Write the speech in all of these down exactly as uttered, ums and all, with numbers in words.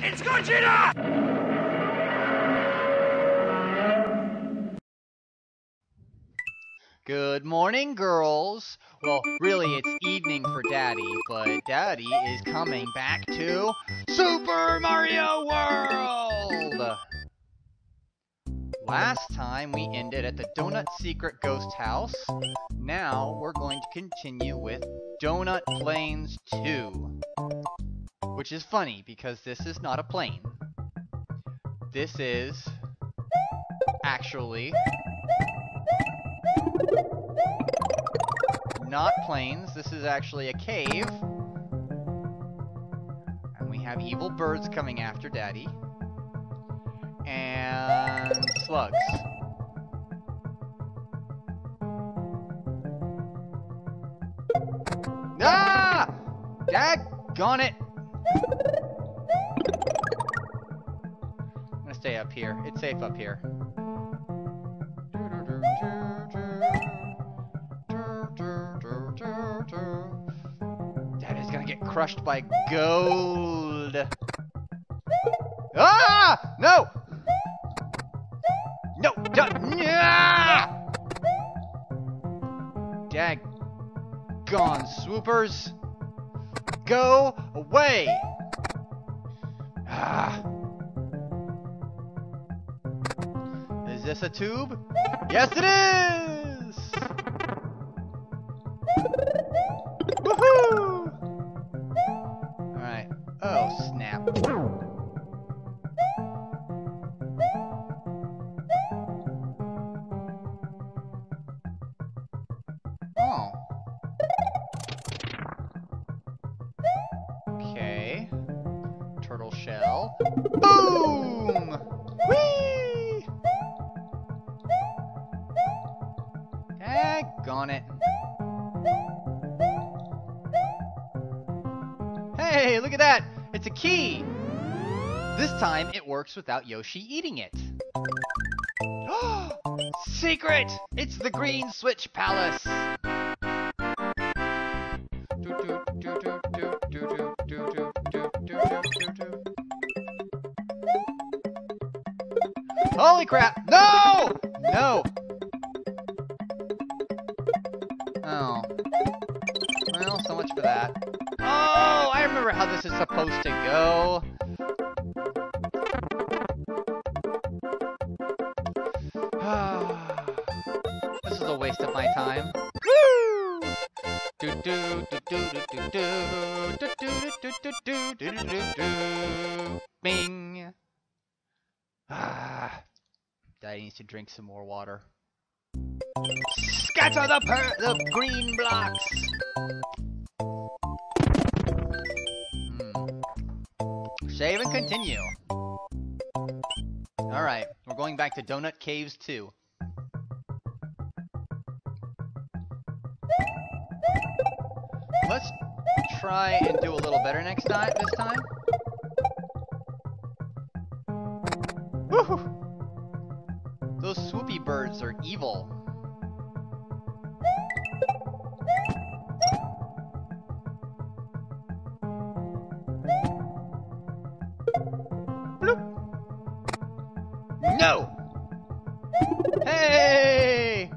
It's Gogeta! Good morning, girls. Well, really, it's evening for Daddy, but Daddy is coming back to Super Mario World! Last time we ended at the Donut Secret Ghost House. Now we're going to continue with Donut Plains two. Which is funny, because this is not a plane. This is actually not planes. This is actually a cave. And we have evil birds coming after Daddy. And slugs. Ah! Daggone it! I'm gonna stay up here. It's safe up here. Daddy's gonna get crushed by gold. Ah! No! No! Yeah! Daggone swoopers! Go away! Ah. Is this a tube? Yes, it is! Woohoo! Alright. Oh, snap. Oh. Okay. Turtle shell. Boom! Whee! Daggone it. Hey, look at that! It's a key! This time it works without Yoshi eating it. Secret! It's the Green Switch Palace! Holy crap! No! No! Oh. Well, so much for that. Oh, I remember how this is supposed to go. This is a waste of my time. Woo! Do do do do do do do do do do do do do do. Bing. Ah. Daddy needs to drink some more water. Scatter the per the green blocks. Hmm. Save and continue. Alright, we're going back to Donut Caves two. Let's try and do a little better next time this time. Woohoo! Those swoopy birds are evil. Bloop. No! Hey!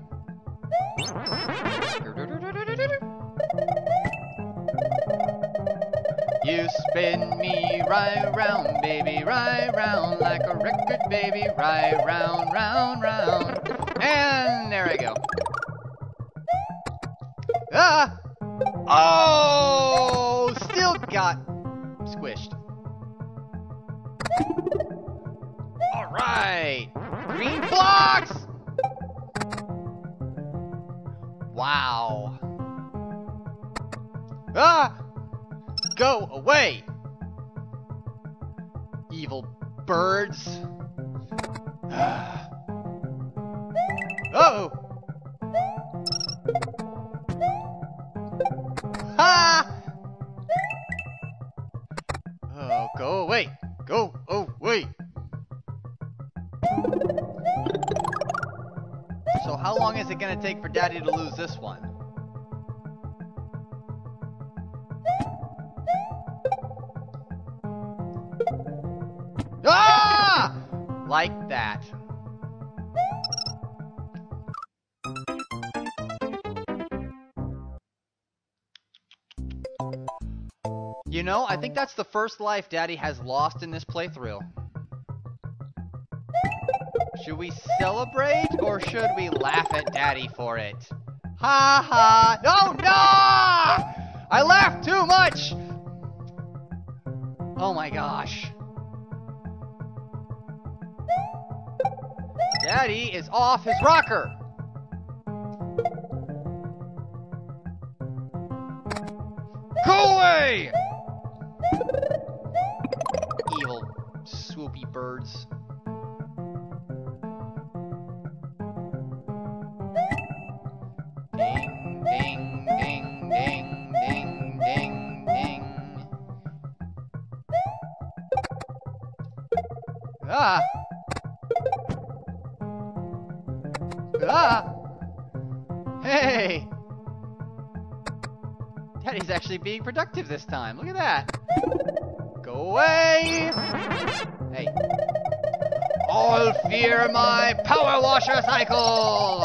You spin me right round, baby, right round, like a record, baby, right round, round, round. And there I go. Ah! Oh! Still got squished. Alright! Green blocks! Wow. Ah! Go away! Evil birds. Oh! Ha! Oh, go away! Go away! So how long is it gonna take for Daddy to lose this one? Like that. You know, I think that's the first life Daddy has lost in this playthrough. Should we celebrate or should we laugh at Daddy for it? Ha ha! No, no! I laughed too much! Oh my gosh. Daddy is off his rocker! Go away! Evil, swoopy birds. Ding, ding, ding, ding, ding, ding, ding. Ah! Ah! Hey! Daddy's actually being productive this time. Look at that. Go away! Hey. All fear my power washer cycle!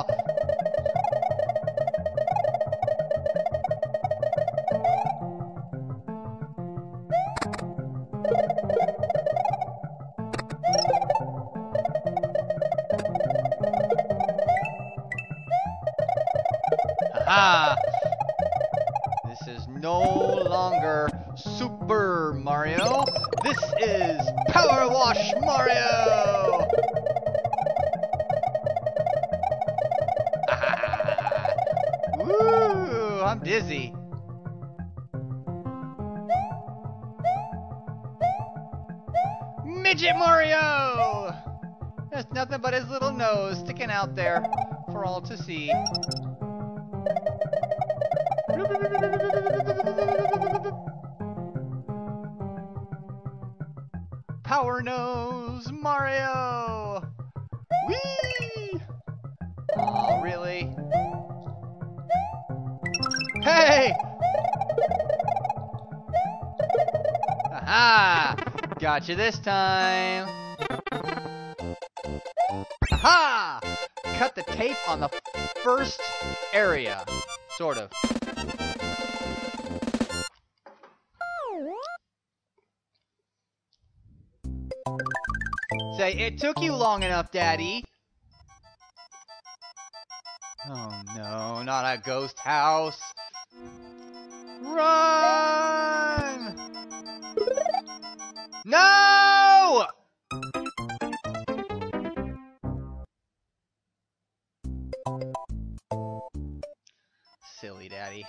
Ha! This is no longer Super Mario. This is Power Wash Mario! Ah. Woo! I'm dizzy. Midget Mario! There's nothing but his little nose sticking out there for all to see. Power Nose Mario! Whee! Oh, really? Hey! Aha! Gotcha this time! Aha! Cut the tape on the first area. Sort of. Say, it took you long enough, Daddy. Oh no, not a ghost house. Run! No! Silly Daddy.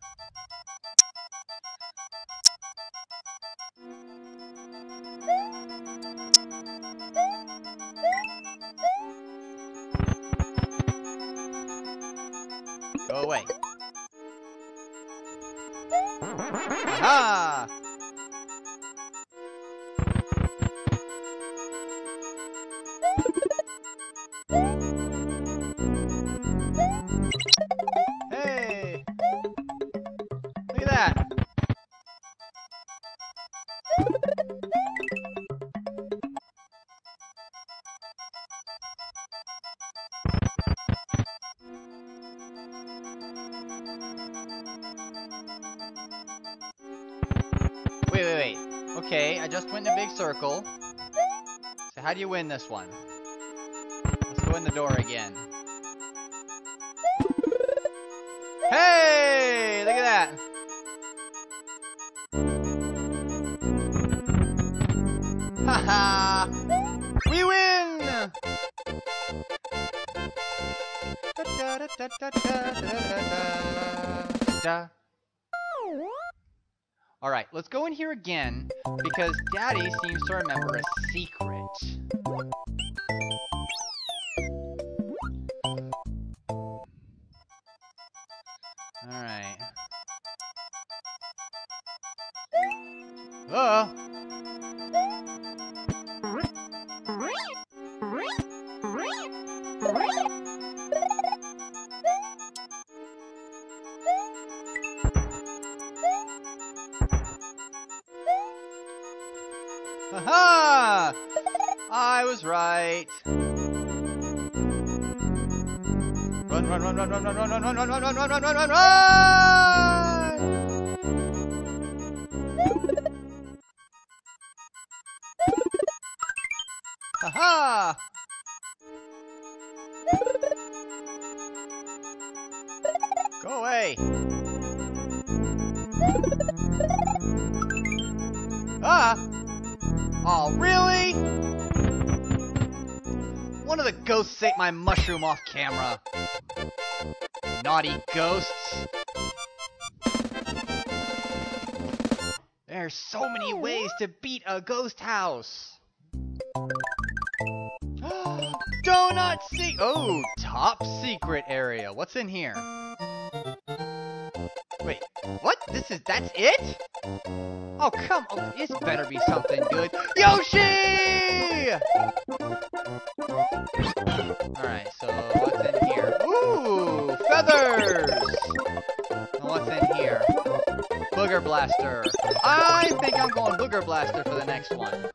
Go away. Aha! Hey! Look at that! Wait, wait, wait. Okay, I just went in a big circle. So how do you win this one? Let's go in the door again. Hey! Look at that! Haha! We win! Da, da, da, da, da, da, da, da. Alright, let's go in here again, because Daddy seems to remember a secret. Alright. Oh! Aha! I was right. Run, run, run, run, run, run, run, run, run, run, run, run, run, run, run, run, run! Haha! Go away! Ah! Oh, really? One of the ghosts ate my mushroom off camera. Naughty ghosts. There's so many ways to beat a ghost house. Donut se- Oh, top secret area. What's in here? Wait, what? This is- that's it? Oh, come on. This better be something good. Yoshi! Alright, so what's in here? Ooh, feathers! And what's in here? Booger Blaster. I think I'm going Booger Blaster for the next one.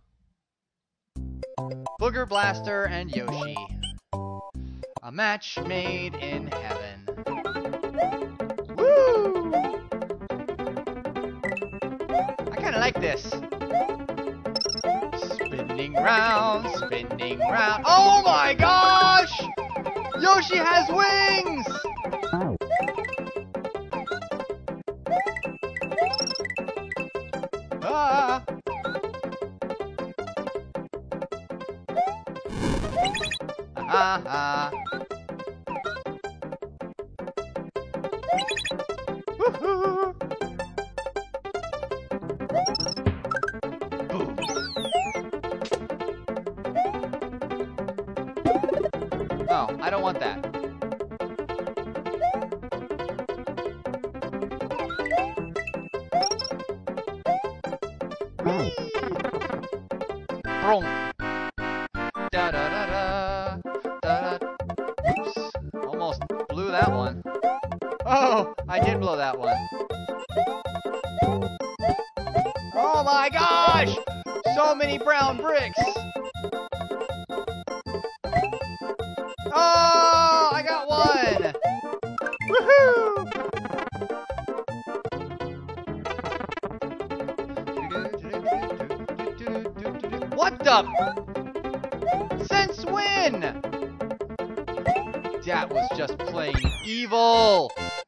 Booger Blaster and Yoshi. A match made in heaven. Woo! I kinda like this. Spinning round, spinning round. Oh my gosh! Yoshi has wings! Ah! Ah ah! Woohoo! Boom! Oh, I don't want that. Boom! Da da da da da da. Oops! Almost blew that one. Oh, I did blow that one. Oh my gosh! So many brown bricks! Oh, I got one! Woohoo! What the? Since when? That was just plain evil!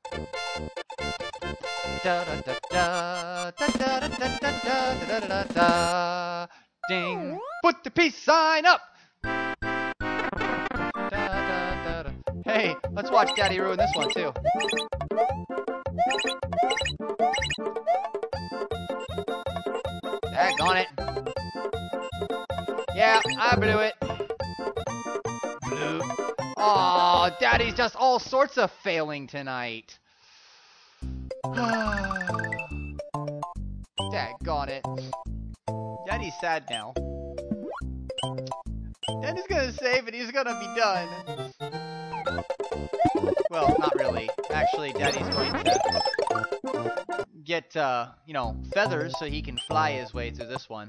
Da da da da da da da da da da da da. Ding! Put the peace sign up! Da, da, da, da. Hey, let's watch Daddy ruin this one too. Daggone it. Yeah, I blew it. Blew. Aw, Daddy's just all sorts of failing tonight. Daggone it. Daddy's sad now. Daddy's gonna save it, he's gonna be done. Well, not really. Actually, Daddy's going to get, uh, you know, feathers so he can fly his way through this one.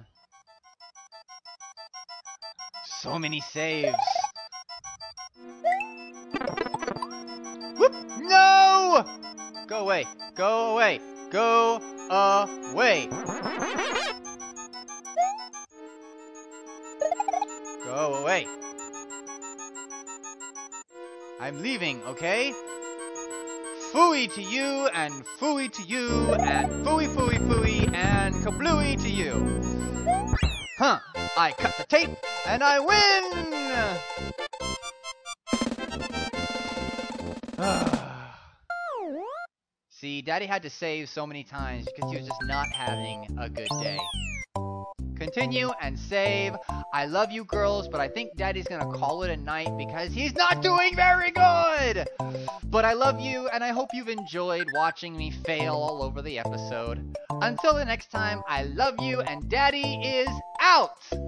So many saves. Whoop! No! Go away. Go away. Go away. Go away. I'm leaving, okay? Phooey to you, and phooey to you, and phooey phooey phooey, and kablooey to you. Huh, I cut the tape, and I win! See, Daddy had to save so many times because he was just not having a good day. Continue and save. I love you girls, but I think Daddy's gonna call it a night because he's not doing very good! But I love you, and I hope you've enjoyed watching me fail all over the episode. Until the next time, I love you, and Daddy is out!